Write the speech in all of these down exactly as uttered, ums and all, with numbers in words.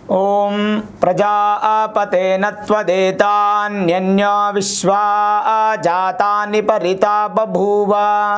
ओम प्रजापते नत्वदेतान्यन्या विश्वा जातानि परिता बभूव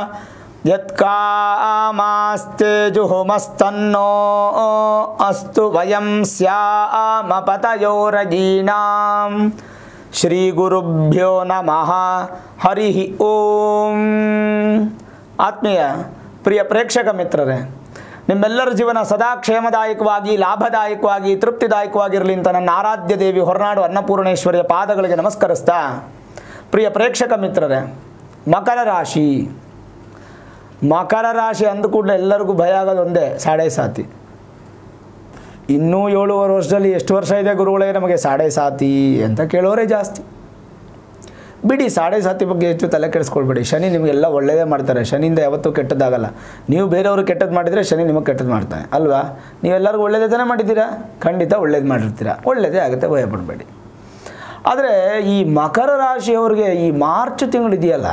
यत्कामास्ते जुहुमस्तन्नो अस्तु वयं स्याम पतयोरजीनां श्री गुरुभ्यो नमः हरि ओम। आत्मीय प्रिय प्रेक्षक मित्ररे, ನಿಮ್ಮೆಲ್ಲರ ಜೀವನ ಸದಾ ಕ್ಷೇಮದಾಯಕವಾಗಿ ಲಾಭದಾಯಕವಾಗಿ ತೃಪ್ತಿದಾಯಕವಾಗಿರಲಿ ಅಂತ ನನ್ನ ಆರಾಧ್ಯ ದೇವಿ ಹೊರನಾಡು ಅನ್ನಪೂರ್ಣೇಶ್ವರಿಯ ಪಾದಗಳಿಗೆ ನಮಸ್ಕರಿಸ್ತಾ, ಪ್ರಿಯ ಪ್ರೇಕ್ಷಕ ಮಿತ್ರರೇ, ಮಕರ ರಾಶಿ ಮಕರ ರಾಶಿ ಅಂದ ಕೂಡಲೇ ಎಲ್ಲರಿಗೂ ಭಯ ಆಗೋದು ಒಂದೇ, ಸಾಡೆ ಸಾತಿ. ಇನ್ನೂ ಏಳುವರೆ ವರ್ಷದಲ್ಲಿ ಎಷ್ಟು ವರ್ಷ ಇದೆ ಗುರುಗಳೇ ನಮಗೆ ಸಾಡೆ ಸಾತಿ ಅಂತ ಕೇಳೋರೇ ಜಾಸ್ತಿ. ಬಿಡಿ, ಸಾಡೆ ಸಾತಿ ಬಗ್ಗೆ ಹೆಚ್ಚು ತಲೆ ಕೆಡಿಸ್ಕೊಳ್ಬೇಡಿ. ಶನಿ ನಿಮಗೆಲ್ಲ ಒಳ್ಳೆಯದೇ ಮಾಡ್ತಾರೆ. ಶನಿಯಿಂದ ಯಾವತ್ತೂ ಕೆಟ್ಟದ್ದಾಗಲ್ಲ. ನೀವು ಬೇರೆಯವರು ಕೆಟ್ಟದ್ದು ಮಾಡಿದರೆ ಶನಿ ನಿಮಗೆ ಕೆಟ್ಟದ್ದು ಮಾಡ್ತಾನೆ ಅಲ್ವಾ? ನೀವೆಲ್ಲರಿಗೂ ಒಳ್ಳೆಯದೇ ತಾನೇ ಮಾಡಿದ್ದೀರಾ? ಖಂಡಿತ ಒಳ್ಳೇದು ಮಾಡಿರ್ತೀರಾ, ಒಳ್ಳೆಯದೇ ಆಗುತ್ತೆ, ಭಯಪಡಬೇಡಿ. ಆದರೆ ಈ ಮಕರ ರಾಶಿಯವರಿಗೆ ಈ ಮಾರ್ಚ್ ತಿಂಗಳಿದೆಯಲ್ಲ,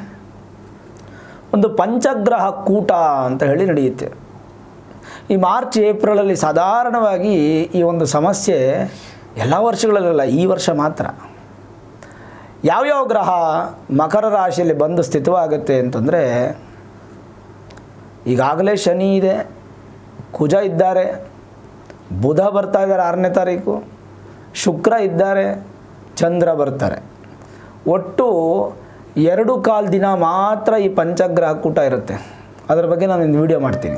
ಒಂದು ಪಂಚಗ್ರಹ ಕೂಟ ಅಂತ ಹೇಳಿ ನಡೆಯುತ್ತೆ. ಈ ಮಾರ್ಚ್ ಏಪ್ರಿಲಲ್ಲಿ ಸಾಧಾರಣವಾಗಿ ಈ ಒಂದು ಸಮಸ್ಯೆ ಎಲ್ಲ ವರ್ಷಗಳಲ್ಲ, ಈ ವರ್ಷ ಮಾತ್ರ. ಯಾವ್ಯಾವ ಗ್ರಹ ಮಕರ ರಾಶಿಯಲ್ಲಿ ಬಂದು ಸ್ಥಿತವಾಗುತ್ತೆ ಅಂತಂದರೆ, ಈಗಾಗಲೇ ಶನಿ ಇದೆ, ಕುಜ ಇದ್ದಾರೆ, ಬುಧ ಬರ್ತಾ ಇದ್ದಾರೆ ಆರನೇ ತಾರೀಕು, ಶುಕ್ರ ಇದ್ದಾರೆ, ಚಂದ್ರ ಬರ್ತಾರೆ. ಒಟ್ಟು ಎರಡು ಕಾಲು ದಿನ ಮಾತ್ರ ಈ ಪಂಚಗ್ರಹ ಕೂಟ ಇರುತ್ತೆ. ಅದರ ಬಗ್ಗೆ ನಾನು ಒಂದು ವಿಡಿಯೋ ಮಾಡ್ತೀನಿ.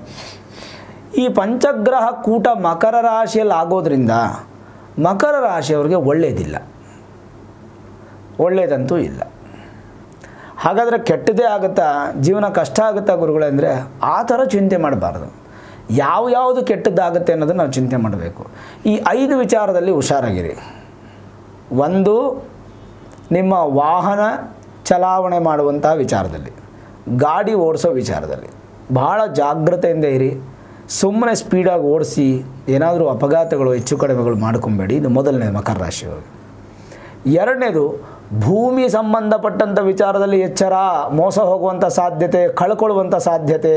ಈ ಪಂಚಗ್ರಹ ಕೂಟ ಮಕರ ರಾಶಿಯಲ್ಲಿ ಆಗೋದ್ರಿಂದ ಮಕರ ರಾಶಿಯವರಿಗೆ ಒಳ್ಳೆಯದಿಲ್ಲ, ಒಳ್ಳೆಯದಂತೂ ಇಲ್ಲ. ಹಾಗಾದರೆ ಕೆಟ್ಟದೇ ಆಗುತ್ತಾ, ಜೀವನ ಕಷ್ಟ ಆಗುತ್ತಾ ಗುರುಗಳೇ ಅಂದರೆ, ಆ ಥರ ಚಿಂತೆ ಮಾಡಬಾರ್ದು. ಯಾವ ಯಾವುದು ಕೆಟ್ಟದ್ದಾಗುತ್ತೆ ಅನ್ನೋದನ್ನು ನಾವು ಚಿಂತೆ ಮಾಡಬೇಕು. ಈ ಐದು ವಿಚಾರದಲ್ಲಿ ಹುಷಾರಾಗಿರಿ. ಒಂದು, ನಿಮ್ಮ ವಾಹನ ಚಲಾವಣೆ ಮಾಡುವಂಥ ವಿಚಾರದಲ್ಲಿ, ಗಾಡಿ ಓಡಿಸೋ ವಿಚಾರದಲ್ಲಿ ಭಾಳ ಜಾಗ್ರತೆಯಿಂದ ಇರಿ. ಸುಮ್ಮನೆ ಸ್ಪೀಡಾಗಿ ಓಡಿಸಿ ಏನಾದರೂ ಅಪಘಾತಗಳು ಹೆಚ್ಚು ಕಡಿಮೆಗಳು ಮಾಡ್ಕೊಬೇಡಿ. ಇದು ಮೊದಲನೇ ಮಕರ ರಾಶಿಯವರು. ಎರಡನೇದು, ಭೂಮಿ ಸಂಬಂಧಪಟ್ಟಂಥ ವಿಚಾರದಲ್ಲಿ ಎಚ್ಚರ. ಮೋಸ ಹೋಗುವಂಥ ಸಾಧ್ಯತೆ, ಕಳ್ಕೊಳ್ಳುವಂಥ ಸಾಧ್ಯತೆ.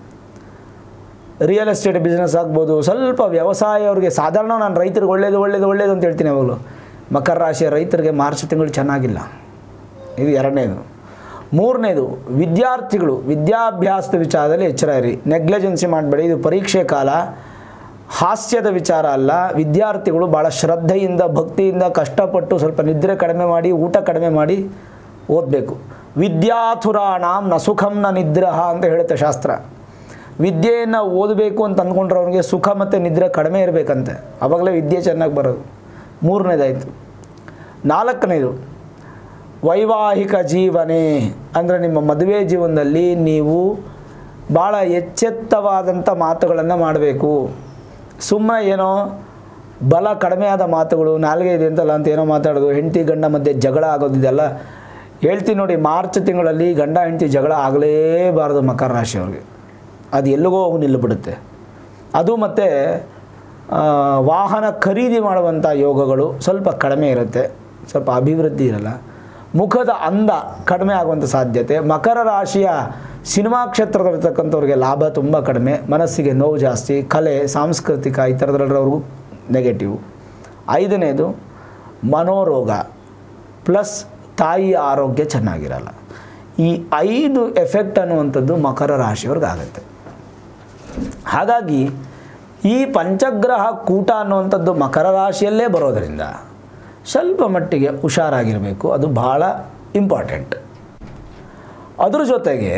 ರಿಯಲ್ ಎಸ್ಟೇಟ್ ಬಿಸ್ನೆಸ್ ಆಗ್ಬೋದು, ಸ್ವಲ್ಪ ವ್ಯವಸಾಯ ಅವ್ರಿಗೆ. ಸಾಧಾರಣ ನಾನು ರೈತರಿಗೆ ಒಳ್ಳೇದು ಒಳ್ಳೇದು ಒಳ್ಳೇದು ಅಂತ ಹೇಳ್ತೀನಿ ಯಾವಾಗಲೂ. ಮಕರ ರಾಶಿಯ ರೈತರಿಗೆ ಮಾರ್ಚ್ ತಿಂಗಳು ಚೆನ್ನಾಗಿಲ್ಲ. ಇದು ಎರಡನೇದು. ಮೂರನೇದು, ವಿದ್ಯಾರ್ಥಿಗಳು ವಿದ್ಯಾಭ್ಯಾಸದ ವಿಚಾರದಲ್ಲಿ ಎಚ್ಚರ ಇರಿ, ನೆಗ್ಲೆಜೆನ್ಸಿ ಮಾಡಬೇಡಿ. ಇದು ಪರೀಕ್ಷೆ ಕಾಲ, ಹಾಸ್ಯದ ವಿಚಾರ ಅಲ್ಲ. ವಿದ್ಯಾರ್ಥಿಗಳು ಭಾಳ ಶ್ರದ್ಧೆಯಿಂದ ಭಕ್ತಿಯಿಂದ ಕಷ್ಟಪಟ್ಟು ಸ್ವಲ್ಪ ನಿದ್ರೆ ಕಡಿಮೆ ಮಾಡಿ, ಊಟ ಕಡಿಮೆ ಮಾಡಿ ಓದಬೇಕು. ವಿದ್ಯಾಥುರಾಣಾಂ ನ ಸುಖಂ ನ ನಿದ್ರಹ ಅಂತ ಹೇಳುತ್ತೆ ಶಾಸ್ತ್ರ. ವಿದ್ಯೆಯನ್ನು ಓದಬೇಕು ಅಂತ ಅಂದ್ಕೊಂಡ್ರೆ ಅವನಿಗೆ ಸುಖ ಮತ್ತು ನಿದ್ರೆ ಕಡಿಮೆ ಇರಬೇಕಂತೆ, ಆವಾಗಲೇ ವಿದ್ಯೆ ಚೆನ್ನಾಗಿ ಬರೋದು. ಮೂರನೇದಾಯಿತು. ನಾಲ್ಕನೇದು, ವೈವಾಹಿಕ ಜೀವನೆ ಅಂದರೆ ನಿಮ್ಮ ಮದುವೆ ಜೀವನದಲ್ಲಿ ನೀವು ಭಾಳ ಎಚ್ಚೆತ್ತವಾದಂಥ ಮಾತುಗಳನ್ನು ಮಾಡಬೇಕು. ಸುಮ್ಮನೆ ಏನೋ ಬಲ ಕಡಿಮೆ ಆದ ಮಾತುಗಳು, ನಾಲ್ಗೆ ಇದೆ ಅಂತಲ್ಲ ಅಂತ ಏನೋ ಮಾತಾಡೋದು, ಹೆಂಡತಿ ಗಂಡ ಮಧ್ಯೆ ಜಗಳ ಆಗೋದಿದೆಲ್ಲ ಹೇಳ್ತೀನಿ ನೋಡಿ. ಮಾರ್ಚ್ ತಿಂಗಳಲ್ಲಿ ಗಂಡ ಹೆಂಡತಿ ಜಗಳ ಆಗಲೇಬಾರ್ದು ಮಕರ ರಾಶಿಯವ್ರಿಗೆ. ಅದು ಎಲ್ಲಿಗೋ ಹೋಗಿ ನಿಲ್ಲುಬಿಡುತ್ತೆ. ಅದು ಮತ್ತು ವಾಹನ ಖರೀದಿ ಮಾಡುವಂಥ ಯೋಗಗಳು ಸ್ವಲ್ಪ ಕಡಿಮೆ ಇರುತ್ತೆ, ಸ್ವಲ್ಪ ಅಭಿವೃದ್ಧಿ ಇರಲ್ಲ. ಮುಖದ ಅಂದ ಕಡಿಮೆ ಆಗುವಂಥ ಸಾಧ್ಯತೆ. ಮಕರ ರಾಶಿಯ ಸಿನಿಮಾ ಕ್ಷೇತ್ರದಲ್ಲಿರ್ತಕ್ಕಂಥವ್ರಿಗೆ ಲಾಭ ತುಂಬ ಕಡಿಮೆ, ಮನಸ್ಸಿಗೆ ನೋವು ಜಾಸ್ತಿ. ಕಲೆ, ಸಾಂಸ್ಕೃತಿಕ ಈ ಥರದ್ರವ್ರಿಗೂ ನೆಗೆಟಿವ್. ಐದನೇದು, ಮನೋರೋಗ ಪ್ಲಸ್ ತಾಯಿಯ ಆರೋಗ್ಯ ಚೆನ್ನಾಗಿರಲ್ಲ. ಈ ಐದು ಎಫೆಕ್ಟ್ ಅನ್ನುವಂಥದ್ದು ಮಕರ ರಾಶಿಯವ್ರಿಗಾಗುತ್ತೆ. ಹಾಗಾಗಿ ಈ ಪಂಚಗ್ರಹ ಕೂಟ ಅನ್ನುವಂಥದ್ದು ಮಕರ ರಾಶಿಯಲ್ಲೇ ಬರೋದರಿಂದ ಸ್ವಲ್ಪ ಮಟ್ಟಿಗೆ ಹುಷಾರಾಗಿರಬೇಕು. ಅದು ಭಾಳ ಇಂಪಾರ್ಟೆಂಟ್. ಅದ್ರ ಜೊತೆಗೆ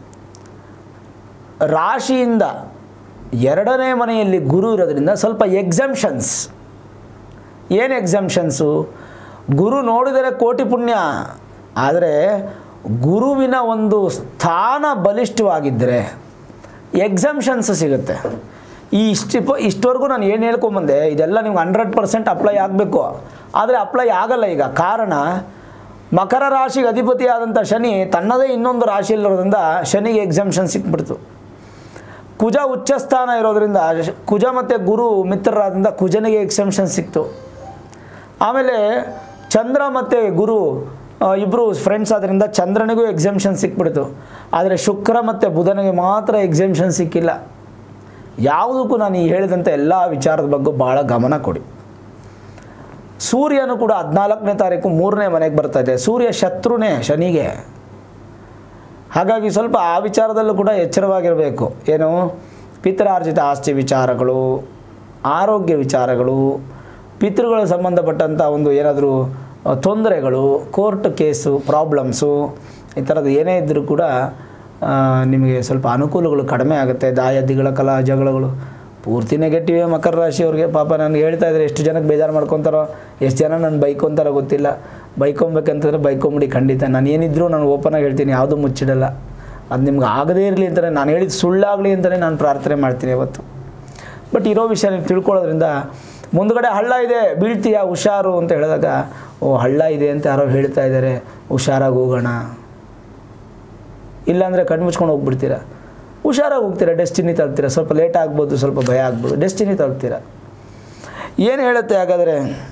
ರಾಶಿಯಿಂದ ಎರಡನೇ ಮನೆಯಲ್ಲಿ ಗುರು ಇರೋದ್ರಿಂದ ಸ್ವಲ್ಪ ಎಕ್ಸಂಪ್ಷನ್ಸ್. ಏನು ಎಕ್ಸಂಪ್ಷನ್ಸು? ಗುರು ನೋಡಿದರೆ ಕೋಟಿ ಪುಣ್ಯ, ಆದರೆ ಗುರುವಿನ ಒಂದು ಸ್ಥಾನ ಬಲಿಷ್ಠವಾಗಿದ್ದರೆ ಎಕ್ಸಂಪ್ಷನ್ಸ್ ಸಿಗುತ್ತೆ. ಈ ಇಷ್ಟು ಇಷ್ಟವರೆಗೂ ನಾನು ಏನು ಹೇಳ್ಕೊಂಬಂದೆ ಇದೆಲ್ಲ ನಿಮ್ಗೆ ಹಂಡ್ರೆಡ್ ಪರ್ಸೆಂಟ್ ಅಪ್ಲೈ ಆಗಬೇಕು, ಆದರೆ ಅಪ್ಲೈ ಆಗಲ್ಲ ಈಗ. ಕಾರಣ, ಮಕರ ರಾಶಿಗೆ ಅಧಿಪತಿಯಾದಂಥ ಶನಿ ತನ್ನದೇ ಇನ್ನೊಂದು ರಾಶಿಯಲ್ಲಿರೋದ್ರಿಂದ ಶನಿಗೆ ಎಕ್ಸಂಪ್ಷನ್ ಸಿಕ್ಬಿಡ್ತು. ಕುಜ ಉಚ್ಚಸ್ಥಾನ ಇರೋದ್ರಿಂದ ಕುಜ ಮತ್ತು ಗುರು ಮಿತ್ರರಾದ್ರಿಂದ ಕುಜನಿಗೆ ಎಕ್ಸಂಪ್ಷನ್ ಸಿಕ್ತು. ಆಮೇಲೆ ಚಂದ್ರ ಮತ್ತು ಗುರು ಇಬ್ಬರು ಫ್ರೆಂಡ್ಸ್ ಆದ್ದರಿಂದ ಚಂದ್ರನಿಗೂ ಎಕ್ಸಂಪ್ಷನ್ ಸಿಕ್ಬಿಡ್ತು. ಆದರೆ ಶುಕ್ರ ಮತ್ತು ಬುಧನಿಗೆ ಮಾತ್ರ ಎಕ್ಸಂಪ್ಷನ್ ಸಿಕ್ಕಿಲ್ಲ. ಯಾವುದಕ್ಕೂ ನಾನು ಈ ಹೇಳಿದಂಥ ಎಲ್ಲ ವಿಚಾರದ ಬಗ್ಗೆ ಭಾಳ ಗಮನ ಕೊಡಿ. ಸೂರ್ಯನು ಕೂಡ ಹದಿನಾಲ್ಕನೇ ತಾರೀಕು ಮೂರನೇ ಮನೆಗೆ ಬರ್ತಾ ಇದೆ. ಸೂರ್ಯ ಶತ್ರುನೇ ಶನಿಗೆ. ಹಾಗಾಗಿ ಸ್ವಲ್ಪ ಆ ವಿಚಾರದಲ್ಲೂ ಕೂಡ ಎಚ್ಚರವಾಗಿರಬೇಕು. ಏನು, ಪಿತೃಾರ್ಜಿತ ಆಸ್ತಿ ವಿಚಾರಗಳು, ಆರೋಗ್ಯ ವಿಚಾರಗಳು, ಪಿತೃಗಳ ಸಂಬಂಧಪಟ್ಟಂಥ ಒಂದು ಏನಾದರೂ ತೊಂದರೆಗಳು, ಕೋರ್ಟ್ ಕೇಸು ಪ್ರಾಬ್ಲಮ್ಸು, ಈ ಥರದ್ದು ಏನೇ ಇದ್ದರೂ ಕೂಡ ನಿಮಗೆ ಸ್ವಲ್ಪ ಅನುಕೂಲಗಳು ಕಡಿಮೆ ಆಗುತ್ತೆ. ದಾಯಾದಿಗಳ ಕಲಾ ಜಗಳಗಳು ಪೂರ್ತಿ ನೆಗೆಟಿವೇ ಮಕರ ರಾಶಿಯವ್ರಿಗೆ. ಪಾಪ ನನಗೆ ಹೇಳ್ತಾ ಇದ್ದಾರೆ, ಎಷ್ಟು ಜನಕ್ಕೆ ಬೇಜಾರು ಮಾಡ್ಕೊತಾರೋ, ಎಷ್ಟು ಜನ ನಾನು ಬೈಕೊಂತಾರೋ ಗೊತ್ತಿಲ್ಲ. ಬೈಕೊಬೇಕಂತಂದರೆ ಬೈಕೊಂಬಿಡಿ ಖಂಡಿತ. ನಾನು ಏನಿದ್ರೂ ನಾನು ಓಪನಾಗಿ ಹೇಳ್ತೀನಿ, ಯಾವುದೂ ಮುಚ್ಚಿಡಲ್ಲ. ಅದು ನಿಮ್ಗೆ ಆಗದೇ ಇರಲಿ ಅಂತಲೇ, ನಾನು ಹೇಳಿದ ಸುಳ್ಳಾಗಲಿ ಅಂತಲೇ ನಾನು ಪ್ರಾರ್ಥನೆ ಮಾಡ್ತೀನಿ ಇವತ್ತು. ಬಟ್ ಇರೋ ವಿಷಯ ನೀವು ತಿಳ್ಕೊಳ್ಳೋದ್ರಿಂದ ಮುಂದುಗಡೆ ಹಳ್ಳ ಇದೆ ಬೀಳ್ತೀಯಾ ಹುಷಾರು ಅಂತ ಹೇಳಿದಾಗ, ಓ ಹಳ್ಳ ಇದೆ ಅಂತ ಯಾರೋ ಹೇಳ್ತಾ ಇದ್ದಾರೆ, ಹುಷಾರಾಗಿ ಹೋಗೋಣ. ಇಲ್ಲಾಂದರೆ ಕಣ್ಣು ಮುಚ್ಕೊಂಡು ಹೋಗ್ಬಿಡ್ತೀರ. ಹುಷಾರಾಗಿ ಹೋಗ್ತೀರಾ, ಡೆಸ್ಟಿನಿ ತಲುಪ್ತೀರಾ. ಸ್ವಲ್ಪ ಲೇಟ್ ಆಗ್ಬೋದು, ಸ್ವಲ್ಪ ಭಯ ಆಗ್ಬೋದು, ಡೆಸ್ಟಿನಿ ತಲುಪ್ತೀರಾ. ಏನು ಹೇಳುತ್ತೆ ಹಾಗಾದರೆ,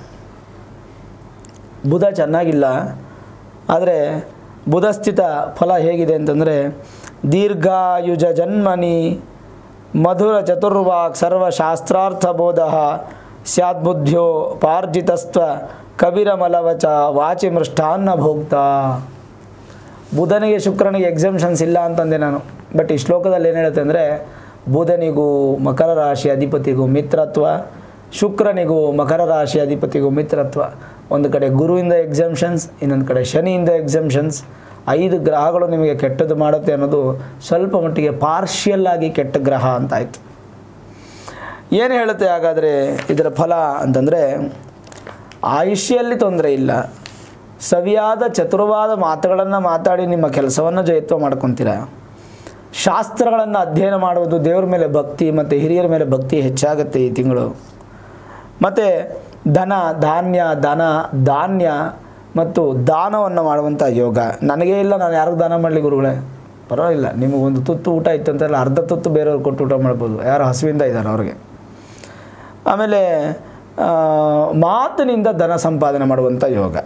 ಬುಧ ಚೆನ್ನಾಗಿಲ್ಲ. ಆದರೆ ಬುಧ ಸ್ಥಿತ ಫಲ ಹೇಗಿದೆ ಅಂತಂದರೆ, ದೀರ್ಘಾಯುಜ ಜನ್ಮನಿ ಮಧುರ ಚತುರ್ವಾಕ್ ಸರ್ವಶಾಸ್ತ್ರಾರ್ಥ ಬೋಧ ಸ್ಯಾದ್ಬುದ್ಧ್ಯೋ ಪಾರ್ಜಿತಸ್ತ್ವ ಕವಿರಮಲವಚ ವಾಚಿ ಮೃಷ್ಟಾನ್ನ ಭೋಕ್ತ. ಬುಧನಿಗೆ ಶುಕ್ರನಿಗೆ ಎಕ್ಸಂಪ್ಷನ್ಸ್ ಇಲ್ಲ ಅಂತಂದೆ ನಾನು. ಬಟ್ ಈ ಶ್ಲೋಕದಲ್ಲಿ ಏನು ಹೇಳುತ್ತೆ ಅಂದರೆ, ಬುಧನಿಗೂ ಮಕರ ರಾಶಿ ಅಧಿಪತಿಗೂ ಮಿತ್ರತ್ವ, ಶುಕ್ರನಿಗೂ ಮಕರ ರಾಶಿ ಅಧಿಪತಿಗೂ ಮಿತ್ರತ್ವ. ಒಂದು ಕಡೆ ಗುರುವಿಂದ ಎಕ್ಸಂಪ್ಷನ್ಸ್, ಇನ್ನೊಂದು ಕಡೆ ಶನಿಯಿಂದ ಎಕ್ಸಂಪ್ಷನ್ಸ್. ಐದು ಗ್ರಹಗಳು ನಿಮಗೆ ಕೆಟ್ಟದ್ದು ಮಾಡುತ್ತೆ ಅನ್ನೋದು ಸ್ವಲ್ಪ ಮಟ್ಟಿಗೆ ಪಾರ್ಷಿಯಲ್ ಆಗಿ ಕೆಟ್ಟ ಗ್ರಹ ಅಂತಾಯಿತು. ಏನು ಹೇಳುತ್ತೆ ಹಾಗಾದರೆ ಇದರ ಫಲ ಅಂತಂದರೆ, ಆಯುಷ್ಯಲ್ಲಿ ತೊಂದರೆ ಇಲ್ಲ. ಸವಿಯಾದ ಚತುರವಾದ ಮಾತುಗಳನ್ನು ಮಾತಾಡಿ ನಿಮ್ಮ ಕೆಲಸವನ್ನು ಜಯತ್ವ ಮಾಡ್ಕೊತೀರ. ಶಾಸ್ತ್ರಗಳನ್ನು ಅಧ್ಯಯನ ಮಾಡುವುದು, ದೇವರ ಮೇಲೆ ಭಕ್ತಿ ಮತ್ತು ಹಿರಿಯರ ಮೇಲೆ ಭಕ್ತಿ ಹೆಚ್ಚಾಗುತ್ತೆ ಈ ತಿಂಗಳು. ಮತ್ತು ಧನ ಧಾನ್ಯ ಧನ ಧಾನ್ಯ ಮತ್ತು ದಾನವನ್ನು ಮಾಡುವಂಥ ಯೋಗ. ನನಗೇ ಇಲ್ಲ, ನಾನು ಯಾರಿಗೂ ದಾನ ಮಾಡಲಿ ಗುರುಗಳೇ, ಪರವಾಗಿಲ್ಲ. ನಿಮಗೊಂದು ತುತ್ತು ಊಟ ಇತ್ತು ಅಂತೆಲ್ಲ ಅರ್ಧ ತುತ್ತು ಬೇರೆಯವ್ರು ಕೊಟ್ಟು ಊಟ ಮಾಡ್ಬೋದು, ಯಾರು ಹಸುವಿಂದ ಇದ್ದಾರೆ ಅವ್ರಿಗೆ. ಆಮೇಲೆ ಮಾತಿನಿಂದ ಧನ ಸಂಪಾದನೆ ಮಾಡುವಂಥ ಯೋಗ.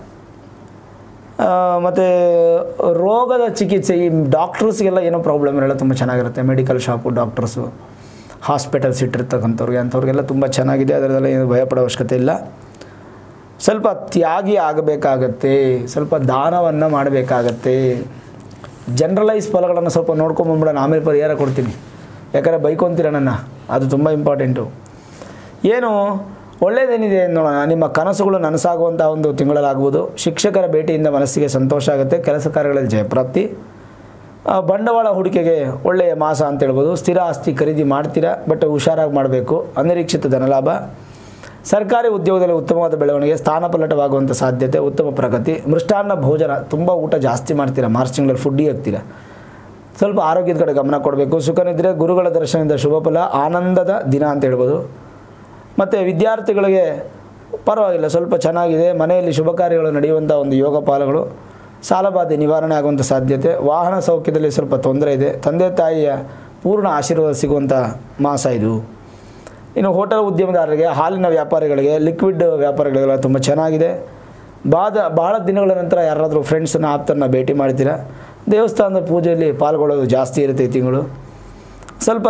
ಮತ್ತು ರೋಗದ ಚಿಕಿತ್ಸೆ, ಈ ಡಾಕ್ಟರ್ಸ್ಗೆಲ್ಲ ಏನೋ ಪ್ರಾಬ್ಲಮ್ ಇರಲ್ಲ, ತುಂಬ ಚೆನ್ನಾಗಿರುತ್ತೆ. ಮೆಡಿಕಲ್ ಶಾಪು, ಡಾಕ್ಟರ್ಸು, ಹಾಸ್ಪಿಟಲ್ಸ್ ಇಟ್ಟಿರ್ತಕ್ಕಂಥವ್ರಿಗೆ ಅಂಥವ್ರಿಗೆಲ್ಲ ತುಂಬ ಚೆನ್ನಾಗಿದೆ. ಅದರದೆಲ್ಲ ಏನು ಭಯಪಡೋ ಅವಶ್ಯಕತೆ ಇಲ್ಲ. ಸ್ವಲ್ಪ ತ್ಯಾಗಿ ಆಗಬೇಕಾಗತ್ತೆ, ಸ್ವಲ್ಪ ದಾನವನ್ನು ಮಾಡಬೇಕಾಗತ್ತೆ. ಜನರಲೈಸ್ ಫಲಗಳನ್ನು ಸ್ವಲ್ಪ ನೋಡ್ಕೊಂಬಂಬಿಡೋಣ, ಆಮೇಲೆ ಪರಿಹಾರ ಕೊಡ್ತೀನಿ. ಯಾಕಂದರೆ ಬೈಕೊಂತೀರ ನನ್ನ, ಅದು ತುಂಬ ಇಂಪಾರ್ಟೆಂಟು. ಏನು ಒಳ್ಳೆಯದೇನಿದೆ ನೋಡೋಣ. ನಿಮ್ಮ ಕನಸುಗಳು ನನಸಾಗುವಂಥ ಒಂದು ತಿಂಗಳಲ್ಲಾಗ್ಬೋದು. ಶಿಕ್ಷಕರ ಭೇಟಿಯಿಂದ ಮನಸ್ಸಿಗೆ ಸಂತೋಷ ಆಗುತ್ತೆ. ಕೆಲಸ ಕಾರ್ಯಗಳಲ್ಲಿ ಜಯಪ್ರಾಪ್ತಿ. ಬಂಡವಾಳ ಹೂಡಿಕೆಗೆ ಒಳ್ಳೆಯ ಮಾಸ ಅಂತ ಹೇಳ್ಬೋದು. ಸ್ಥಿರ ಆಸ್ತಿ ಖರೀದಿ ಮಾಡ್ತೀರಾ, ಬಟ್ ಹುಷಾರಾಗಿ ಮಾಡಬೇಕು. ಅನಿರೀಕ್ಷಿತ ಧನಲಾಭ. ಸರ್ಕಾರಿ ಉದ್ಯೋಗದಲ್ಲಿ ಉತ್ತಮವಾದ ಬೆಳವಣಿಗೆ, ಸ್ಥಾನಪಲ್ಲಟವಾಗುವಂಥ ಸಾಧ್ಯತೆ, ಉತ್ತಮ ಪ್ರಗತಿ. ಮೃಷ್ಟಾನ್ನ ಭೋಜನ, ತುಂಬ ಊಟ ಜಾಸ್ತಿ ಮಾಡ್ತೀರಾ, ಮಾರ್ಚ್ ತಿಂಗಳಲ್ಲಿ ಫುಡ್ಡಿ ಆಗ್ತೀರಾ. ಸ್ವಲ್ಪ ಆರೋಗ್ಯದ ಕಡೆ ಗಮನ ಕೊಡಬೇಕು. ಸುಖನಿದ್ರೆ, ಗುರುಗಳ ದರ್ಶನದಿಂದ ಶುಭ ಫಲ, ಆನಂದದ ದಿನ ಅಂತ ಹೇಳ್ಬೋದು. ಮತ್ತು ವಿದ್ಯಾರ್ಥಿಗಳಿಗೆ ಪರವಾಗಿಲ್ಲ, ಸ್ವಲ್ಪ ಚೆನ್ನಾಗಿದೆ. ಮನೆಯಲ್ಲಿ ಶುಭ ಕಾರ್ಯಗಳು ನಡೆಯುವಂಥ ಒಂದು ಯೋಗ ಪಾಲಗಳು. ಸಾಲಬಾಧೆ ನಿವಾರಣೆ ಆಗುವಂಥ ಸಾಧ್ಯತೆ. ವಾಹನ ಸೌಖ್ಯದಲ್ಲಿ ಸ್ವಲ್ಪ ತೊಂದರೆ ಇದೆ. ತಂದೆ ತಾಯಿಯ ಪೂರ್ಣ ಆಶೀರ್ವಾದ ಸಿಗುವಂಥ ಮಾಸ ಇದು. ಇನ್ನು ಹೋಟೆಲ್ ಉದ್ಯಮದಾರರಿಗೆ, ಹಾಲಿನ ವ್ಯಾಪಾರಿಗಳಿಗೆ, ಲಿಕ್ವಿಡ್ ವ್ಯಾಪಾರಿಗಳಿಗೆಲ್ಲ ತುಂಬ ಚೆನ್ನಾಗಿದೆ. ಬಾದ ಬಹಳ ದಿನಗಳ ನಂತರ ಯಾರಾದರೂ ಫ್ರೆಂಡ್ಸನ್ನು ಆಪ್ತರನ್ನ ಭೇಟಿ ಮಾಡ್ತೀರಾ. ದೇವಸ್ಥಾನದ ಪೂಜೆಯಲ್ಲಿ ಪಾಲ್ಗೊಳ್ಳೋದು ಜಾಸ್ತಿ ಇರುತ್ತೆ ಈ ತಿಂಗಳು. ಸ್ವಲ್ಪ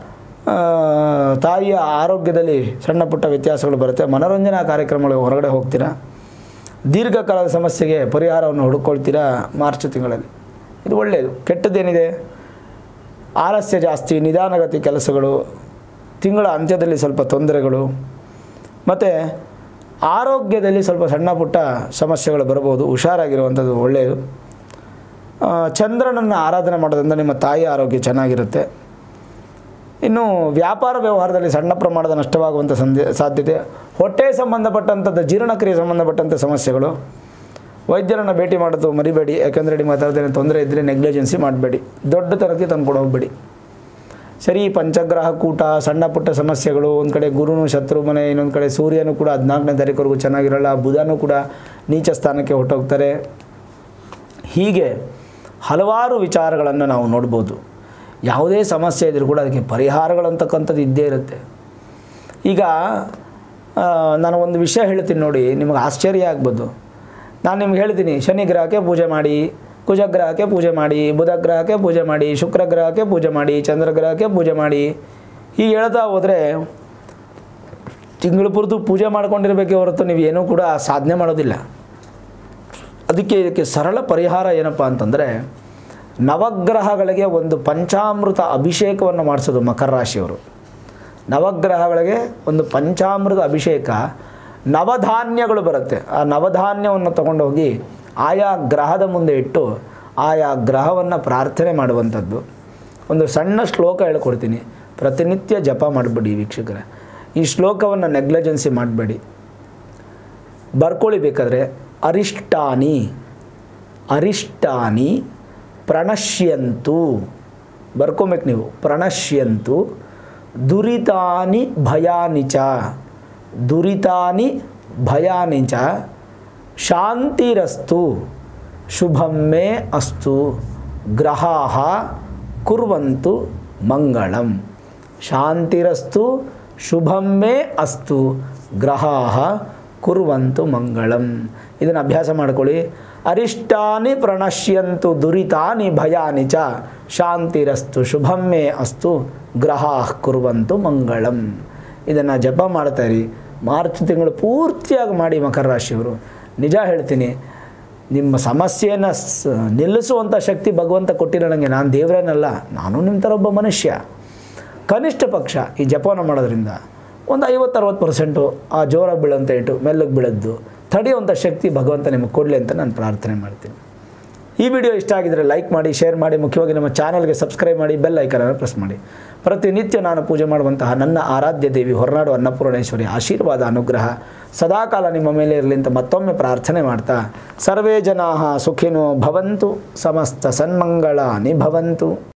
ತಾಯಿಯ ಆರೋಗ್ಯದಲ್ಲಿ ಸಣ್ಣ ಪುಟ್ಟ ವ್ಯತ್ಯಾಸಗಳು ಬರುತ್ತೆ. ಮನೋರಂಜನಾ ಕಾರ್ಯಕ್ರಮಗಳಿಗೆ ಹೊರಗಡೆ ಹೋಗ್ತೀರಾ. ದೀರ್ಘಕಾಲದ ಸಮಸ್ಯೆಗೆ ಪರಿಹಾರವನ್ನು ಹುಡುಕೊಳ್ತೀರಾ ಮಾರ್ಚ್ ತಿಂಗಳಲ್ಲಿ. ಇದು ಒಳ್ಳೆಯದು. ಕೆಟ್ಟದ್ದೇನಿದೆ, ಆಲಸ್ಯ ಜಾಸ್ತಿ, ನಿಧಾನಗತಿ ಕೆಲಸಗಳು, ತಿಂಗಳ ಅಂತ್ಯದಲ್ಲಿ ಸ್ವಲ್ಪ ತೊಂದರೆಗಳು, ಮತ್ತು ಆರೋಗ್ಯದಲ್ಲಿ ಸ್ವಲ್ಪ ಸಣ್ಣ ಪುಟ್ಟ ಸಮಸ್ಯೆಗಳು ಬರ್ಬೋದು. ಹುಷಾರಾಗಿರುವಂಥದ್ದು ಒಳ್ಳೆಯದು. ಚಂದ್ರನನ್ನು ಆರಾಧನೆ ಮಾಡೋದ್ರಿಂದ ನಿಮ್ಮ ತಾಯಿಯ ಆರೋಗ್ಯ ಚೆನ್ನಾಗಿರುತ್ತೆ. ಇನ್ನು ವ್ಯಾಪಾರ ವ್ಯವಹಾರದಲ್ಲಿ ಸಣ್ಣ ಪ್ರಮಾಣದ ನಷ್ಟವಾಗುವಂಥ ಸಂಧ್ಯ ಸಾಧ್ಯತೆ. ಹೊಟ್ಟೆ ಸಂಬಂಧಪಟ್ಟಂಥದ್ದು, ಜೀರ್ಣಕ್ರಿಯೆ ಸಂಬಂಧಪಟ್ಟಂಥ ಸಮಸ್ಯೆಗಳು. ವೈದ್ಯರನ್ನು ಭೇಟಿ ಮಾಡೋದು ಮರಿಬೇಡಿ. ಯಾಕೆಂದರೆ ನಿಮ್ಮ ಥರದ್ದೇನು ತೊಂದರೆ ಇದ್ದರೆ ನೆಗ್ಲಿಜೆನ್ಸಿ ಮಾಡಬೇಡಿ, ದೊಡ್ಡ ತರಕ್ಕೆ ತಂದುಕೊಡು ಹೋಗಬೇಡಿ. ಸರಿ, ಪಂಚಗ್ರಹ ಕೂಟ, ಸಣ್ಣ ಪುಟ್ಟ ಸಮಸ್ಯೆಗಳು. ಒಂದು ಕಡೆ ಗುರುನು ಶತ್ರು ಮನೆ, ಇನ್ನೊಂದು ಕಡೆ ಸೂರ್ಯನೂ ಕೂಡ ಹದಿನಾಲ್ಕನೇ ತಾರೀಕುವರೆಗೂ ಚೆನ್ನಾಗಿರಲ್ಲ. ಬುಧನೂ ಕೂಡ ನೀಚ ಸ್ಥಾನಕ್ಕೆ ಹೊರಟೋಗ್ತಾರೆ. ಹೀಗೆ ಹಲವಾರು ವಿಚಾರಗಳನ್ನು ನಾವು ನೋಡ್ಬೋದು. ಯಾವುದೇ ಸಮಸ್ಯೆ ಇದ್ದರೂ ಕೂಡ ಅದಕ್ಕೆ ಪರಿಹಾರಗಳಂತಕ್ಕಂಥದ್ದು ಇದ್ದೇ ಇರುತ್ತೆ. ಈಗ ನಾನು ಒಂದು ವಿಷಯ ಹೇಳ್ತೀನಿ ನೋಡಿ, ನಿಮಗೆ ಆಶ್ಚರ್ಯ ಆಗ್ಬೋದು. ನಾನು ನಿಮ್ಗೆ ಹೇಳ್ತೀನಿ, ಶನಿ ಗ್ರಹಕ್ಕೆ ಪೂಜೆ ಮಾಡಿ, ಕುಜ ಗ್ರಹಕ್ಕೆ ಪೂಜೆ ಮಾಡಿ, ಬುಧ ಗ್ರಹಕ್ಕೆ ಪೂಜೆ ಮಾಡಿ, ಶುಕ್ರ ಗ್ರಹಕ್ಕೆ ಪೂಜೆ ಮಾಡಿ, ಚಂದ್ರ ಗ್ರಹಕ್ಕೆ ಪೂಜೆ ಮಾಡಿ. ಹೀಗೆ ಹೇಳ್ತಾ ಹೋದರೆ ತಿಂಗಳು ಪುರ್ತು ಪೂಜೆ ಮಾಡ್ಕೊಂಡಿರಬೇಕೇ ಹೊರತು ನೀವು ಏನೂ ಕೂಡ ಸಾಧನೆ ಮಾಡೋದಿಲ್ಲ. ಅದಕ್ಕೆ ಇದಕ್ಕೆ ಸರಳ ಪರಿಹಾರ ಏನಪ್ಪ ಅಂತಂದರೆ ನವಗ್ರಹಗಳಿಗೆ ಒಂದು ಪಂಚಾಮೃತ ಅಭಿಷೇಕವನ್ನು ಮಾಡಿಸೋದು ಮಕರ ರಾಶಿಯವರು. ನವಗ್ರಹಗಳಿಗೆ ಒಂದು ಪಂಚಾಮೃತ ಅಭಿಷೇಕ, ನವಧಾನ್ಯಗಳು ಬರುತ್ತೆ, ಆ ನವಧಾನ್ಯವನ್ನು ತಗೊಂಡೋಗಿ ಆಯಾ ಗ್ರಹದ ಮುಂದೆ ಇಟ್ಟು ಆಯಾ ಗ್ರಹವನ್ನು ಪ್ರಾರ್ಥನೆ ಮಾಡುವಂಥದ್ದು. ಒಂದು ಸಣ್ಣ ಶ್ಲೋಕ ಹೇಳ್ಕೊಡ್ತೀನಿ, ಪ್ರತಿನಿತ್ಯ ಜಪ ಮಾಡಿಬಿಡಿ ವೀಕ್ಷಕರೇ. ಈ ಶ್ಲೋಕವನ್ನು ನೆಗ್ಲೆಜೆನ್ಸಿ ಮಾಡಬೇಡಿ, ಬರ್ಕೊಳ್ಳಿ ಬೇಕಾದರೆ. ಅರಿಷ್ಟಾನಿ ಅರಿಷ್ಟಾನಿ ಪ್ರಣಶ್ಯಂತು, ಬರ್ಕೊಬೇಕು ನೀವು. ಪ್ರಣಶ್ಯಂತು ದುರಿತಾನಿ ಭಯಾನಿ ಚ ದುರಿತಾನಿ ಭಯಾನಿ ಚ ಶಾಂತಿರಸ್ತು ಶುಭಂ ಮೇ ಅಸ್ತು ಗ್ರಹಾಃ ಕುರ್ವಂತು ಮಂಗಳಂ. ಶಾಂತಿರಸ್ತು ಶುಭಂ ಮೇ ಅಸ್ತು ಗ್ರಹಾಃ ಕುರ್ವಂತು ಮಂಗಳಂ. ಇದನ್ನು ಅಭ್ಯಾಸ ಮಾಡ್ಕೊಳ್ಳಿ. ಅರಿಷ್ಟಾನಿ ಪ್ರಣಶ್ಯಂತು ದುರಿತಾನಿ ಭಯಾನಿ ಚ ಶಾಂತಿರಸ್ತು ಶುಭಂ ಮೇ ಅಸ್ತು ಗ್ರಹಾಃ ಕುರ್ವಂತು ಮಂಗಳಂ. ಇದನ್ನು ಜಪ ಮಾಡ್ತಾಯಿರಿ. ಮಾರ್ಚ್ ತಿಂಗಳು ಪೂರ್ತಿಯಾಗಿ ಮಾಡಿ ಮಕರ ರಾಶಿಯವರು. ನಿಜ ಹೇಳ್ತೀನಿ, ನಿಮ್ಮ ಸಮಸ್ಯೆಯನ್ನು ಸ ನಿಲ್ಲಿಸುವಂಥ ಶಕ್ತಿ ಭಗವಂತ ಕೊಟ್ಟಿಲ್ಲ ನನಗೆ. ನಾನು ದೇವರೇನಲ್ಲ, ನಾನು ನಿಮ್ಮ ಥರ ಒಬ್ಬ ಮನುಷ್ಯ. ಕನಿಷ್ಠ ಪಕ್ಷ ಈ ಜಪವನ್ನು ಮಾಡೋದ್ರಿಂದ ಒಂದು ಐವತ್ತು ಅರವತ್ತು ಪರ್ಸೆಂಟು ಆ ಜೋರಾಗಿ ಬೀಳಂತ ಇಟ್ಟು ಮೆಲ್ಲಗೆ ಬೀಳದ್ದು ತಡೆಯುವಂಥ ಶಕ್ತಿ ಭಗವಂತ ನಿಮಗೆ ಕೊಡಲಿ ಅಂತ ನಾನು ಪ್ರಾರ್ಥನೆ ಮಾಡ್ತೀನಿ. ಈ ವಿಡಿಯೋ ಇಷ್ಟ ಆಗಿದರೆ ಲೈಕ್ ಮಾಡಿ, ಶೇರ್ ಮಾಡಿ, ಮುಖ್ಯವಾಗಿ ನಮ್ಮ ಚಾನಲ್ಗೆ ಸಬ್ಸ್ಕ್ರೈಬ್ ಮಾಡಿ, ಬೆಲ್ ಐಕನನ್ನು ಪ್ರೆಸ್ ಮಾಡಿ. ಪ್ರತಿನಿತ್ಯ ನಾನು ಪೂಜೆ ಮಾಡುವಂತಹ ನನ್ನ ಆರಾಧ್ಯ ದೇವಿ ಹೊರನಾಡು ಅನ್ನಪೂರ್ಣೇಶ್ವರಿ ಆಶೀರ್ವಾದ ಅನುಗ್ರಹ ಸದಾಕಾಲ ನಿಮ್ಮ ಮೇಲೆ ಇರಲಿ ಅಂತ ಮತ್ತೊಮ್ಮೆ ಪ್ರಾರ್ಥನೆ ಮಾಡ್ತಾ, ಸರ್ವೇ ಜನಾಃ ಸುಖಿನೋ ಭವಂತು, ಸಮಸ್ತ ಸನ್ಮಂಗಳಾನಿ ಭವಂತು.